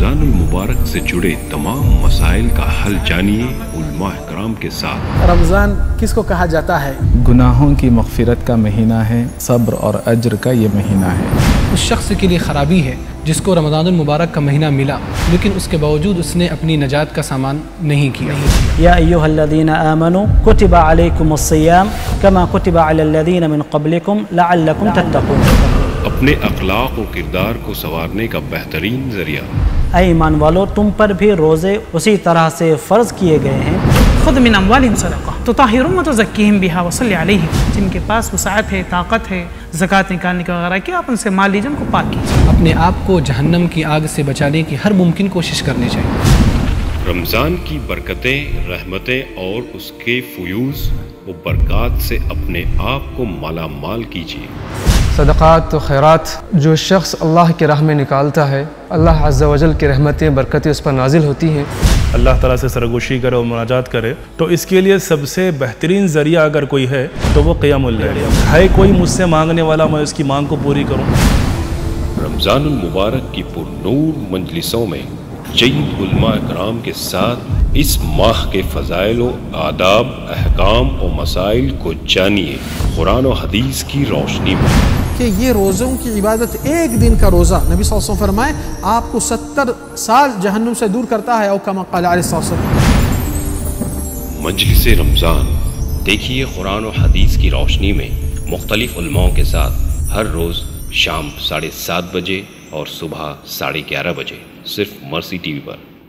رمضان المبارک سے جڑے تمام مسائل کا حل جانیے علماء کرام کے ساتھ۔ رمضان کس کو کہا جاتا ہے؟ گناہوں کی مغفرت کا مہینہ ہے، صبر اور اجر کا یہ مہینہ ہے۔ اس شخص کے لیے خرابی ہے جس کو رمضان المبارک کا مہینہ ملا لیکن اس کے باوجود اس نے اپنی نجات کا سامان نہیں کیا۔ یا ایھا الذین آمنوا کتب علیکم الصیام کما کتب علی الذین من قبلکم لعلکم تتقون۔ اپنے اخلاق و کردار کو سنوارنے کا بہترین ذریعہ۔ اے ایمان والو، تم پر بھی روزے اسی طرح سے فرض کیے گئے ہیں۔ خذ من اموالہم صدقہ تطہرہم وتزکیہم بہا وصلی علیہم۔ جن کے پاس وسعت ہے، طاقت ہے زکوٰۃ نکالنے کا وغیرہ کیا، آپ ان سے مال لیجیے، ان کو پاک کیجیے۔ اپنے آپ کو جہنم کی آگ سے بچانے کی ہر ممکن کوشش کرنی چاہیے۔ رمضان کی برکتیں، رحمتیں اور اس کے فیوز و برکات سے اپنے آپ کو مالا مال کیجیے۔ صدقات و خیرات جو شخص اللہ کی راہ میں نکالتا ہے، اللہ عز و جل کی رحمتیں، برکتیں اس پر نازل ہوتی ہیں۔ اللہ تعالیٰ سے سرگوشی کرے اور مناجات کرے تو اس کے لیے سب سے بہترین ذریعہ اگر کوئی ہے تو وہ قیام اللیل ہے۔ کوئی مجھ سے مانگنے والا، میں اس کی مانگ کو پوری کروں۔ رمضان المبارک کی پر نور مجلسوں میں جید علماء کرام کے ساتھ اس ماہ کے فضائل و آداب، احکام و مسائل کو جانیے قرآن و حدیث کی روشنی میں۔ کہ یہ روزوں کی عبادت، ایک دن کا روزہ نبی صلی اللہ علیہ وسلم فرمائے آپ کو 70 سال جہنم سے دور کرتا ہے، او کما قال علیہ الصلوۃ والسلام۔ مجلس رمضان دیکھیے قرآن و حدیث کی روشنی میں مختلف علماء کے ساتھ ہر روز شام 7:30 بجے اور صبح 11:30 بجے، صرف مرسی ٹی وی پر۔